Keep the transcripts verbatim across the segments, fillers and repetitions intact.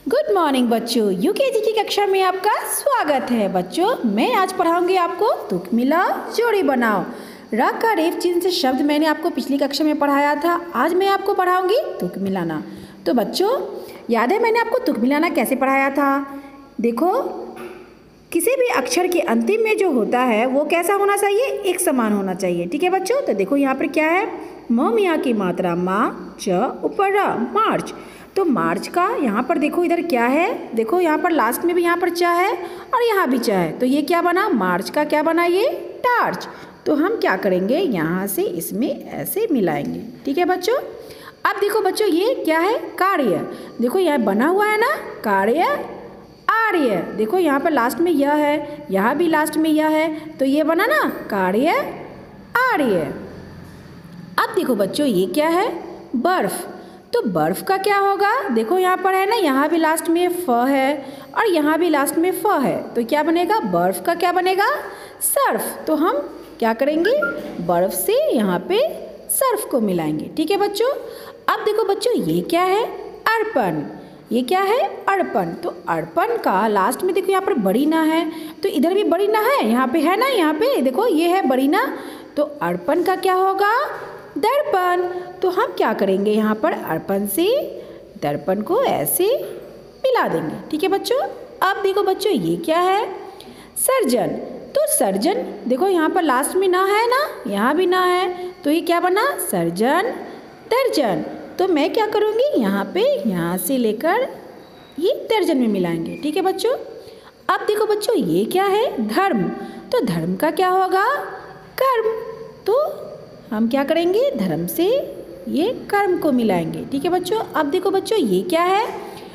Good morning बच्चों, UKG की कक्षा में आपका स्वागत है। बच्चों, मैं आज पढ़ाऊंगी आपको तुक मिलाओ जोड़ी बनाओ। र का रेफ चिन्ह से शब्द मैंने आपको पिछली कक्षा में पढ़ाया था। आज मैं आपको पढ़ाऊंगी तुक मिलाना। तो बच्चों, याद है मैंने आपको तुक मिलाना कैसे पढ़ाया था? देखो, किसी भी अक्षर के अंतिम में जो होता है वो कैसा होना चाहिए? एक समान होना चाहिए। ठीक है बच्चों, तो देखो यहाँ पर क्या है, म मियाँ की मात्रा माँ, च ऊपर र, मार्च। तो मार्च का यहाँ पर देखो, इधर क्या है, देखो यहाँ पर लास्ट में भी यहाँ पर च है और यहाँ भी च है, तो ये क्या बना? मार्च का क्या बना? ये टार्च। तो हम क्या करेंगे, यहाँ से इसमें ऐसे मिलाएंगे। ठीक है बच्चों। अब देखो बच्चों, ये क्या है? कार्य। देखो यहाँ बना हुआ है ना, कार्य आर्य। देखो यहाँ पर लास्ट में यह है, यहाँ भी लास्ट में यह है, तो ये बना ना कार्य आर्य। अब देखो बच्चों, ये क्या है? बर्फ। तो बर्फ का क्या होगा? देखो यहाँ पर है ना, यहाँ भी लास्ट में फ है और यहाँ भी लास्ट में फ है, तो क्या बनेगा? बर्फ का क्या बनेगा? सर्फ। तो हम क्या करेंगे, बर्फ से यहाँ पे सर्फ को मिलाएंगे। ठीक है बच्चों। अब देखो बच्चों, ये क्या है? अर्पण। ये क्या है? अर्पण। तो अर्पण का लास्ट में देखो यहाँ पर बड़ी ना है, तो इधर भी बड़ी ना है, यहाँ पे है ना, यहाँ पे देखो ये है बड़ी ना, तो अर्पण का क्या होगा? दर्पण। तो हम क्या करेंगे, यहाँ पर अर्पण से दर्पण को ऐसे मिला देंगे। ठीक है बच्चों। अब देखो बच्चों, ये क्या है? सर्जन। तो सर्जन देखो यहाँ पर लास्ट में ना है ना, यहाँ भी ना है, तो ये क्या बना? सर्जन दर्जन। तो मैं क्या करूँगी, यहाँ पे यहाँ से लेकर ये दर्जन में मिलाएंगे। ठीक है बच्चों। अब देखो बच्चों, ये क्या है? धर्म। तो धर्म का क्या होगा? कर्म। तो हम क्या करेंगे, धर्म से ये कर्म को मिलाएंगे। ठीक है बच्चों। अब देखो बच्चों, ये क्या है?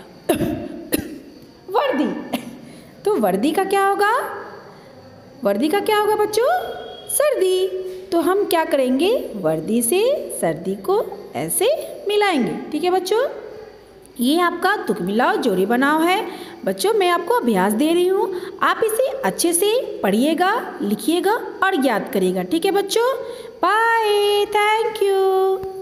वर्दी। तो वर्दी का क्या होगा? वर्दी का क्या होगा बच्चों? सर्दी। तो हम क्या करेंगे, वर्दी से सर्दी को ऐसे मिलाएंगे। ठीक है बच्चों। ये आपका तुक मिलाओ जोड़ी बनाओ है। बच्चों, मैं आपको अभ्यास दे रही हूँ, आप इसे अच्छे से पढ़िएगा, लिखिएगा और याद करिएगा। ठीक है बच्चों। Bye, thank you.